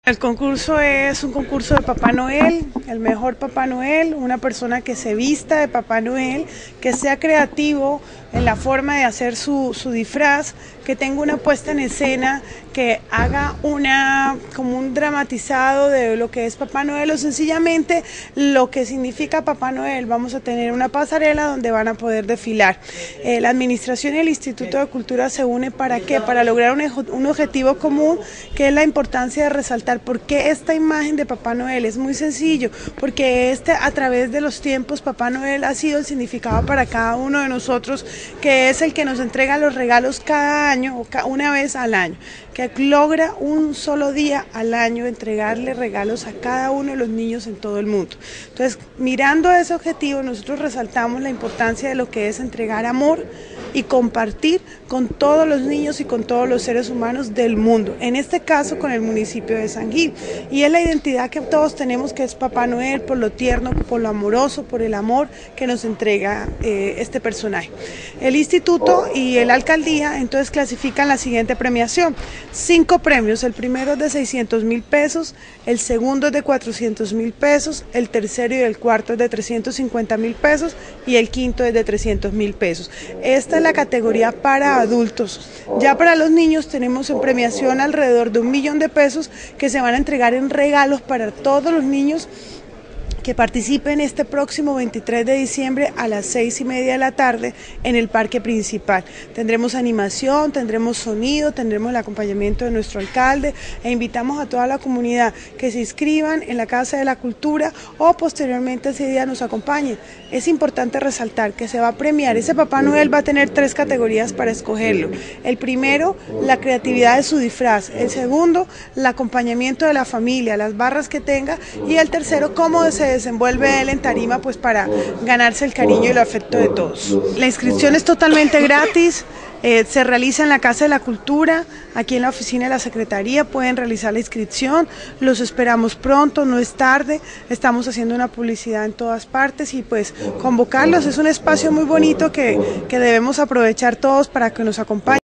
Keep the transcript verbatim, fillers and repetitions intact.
El concurso es un concurso de Papá Noel, el mejor Papá Noel, una persona que se vista de Papá Noel, que sea creativo en la forma de hacer su, su disfraz, que tenga una puesta en escena, que haga una como un dramatizado de lo que es Papá Noel o sencillamente lo que significa Papá Noel. Vamos a tener una pasarela donde van a poder desfilar. Eh, la administración y el Instituto de Cultura se unen ¿para qué? Para lograr un, un objetivo común, que es la importancia de resaltar por qué esta imagen de Papá Noel. Es muy sencillo, porque este a través de los tiempos Papá Noel ha sido el significado para cada uno de nosotros, que es el que nos entrega los regalos cada año o una vez al año, que logra un solo día al año entregarle regalos a cada uno de los niños en todo el mundo. Entonces, mirando ese objetivo, nosotros resaltamos la importancia de lo que es entregar amor y compartir con todos los niños y con todos los seres humanos del mundo, en este caso con el municipio de San Gil. Y es la identidad que todos tenemos, que es Papá Noel, por lo tierno, por lo amoroso, por el amor que nos entrega eh, este personaje. El instituto y la alcaldía entonces clasifican la siguiente premiación: cinco premios. El primero es de seiscientos mil pesos, el segundo es de cuatrocientos mil pesos, el tercero y el cuarto es de trescientos cincuenta mil pesos y el quinto es de trescientos mil pesos. Esta es la categoría para adultos. Ya para los niños tenemos en premiación alrededor de un millón de pesos que se van a entregar en regalos para todos los niños que participen este próximo veintitrés de diciembre a las seis y media de la tarde en el parque principal. Tendremos animación, tendremos sonido, tendremos el acompañamiento de nuestro alcalde e invitamos a toda la comunidad que se inscriban en la Casa de la Cultura o posteriormente ese día nos acompañen. Es importante resaltar que se va a premiar, ese Papá Noel va a tener tres categorías para escogerlo. El primero, la creatividad de su disfraz; el segundo, el acompañamiento de la familia, las barras que tenga; y el tercero, cómo se desenvuelve él en tarima, pues para ganarse el cariño y el afecto de todos. La inscripción es totalmente gratis, eh, se realiza en la Casa de la Cultura, aquí en la oficina de la Secretaría pueden realizar la inscripción. Los esperamos pronto, no es tarde, estamos haciendo una publicidad en todas partes y pues convocarlos. Es un espacio muy bonito que, que debemos aprovechar todos para que nos acompañen.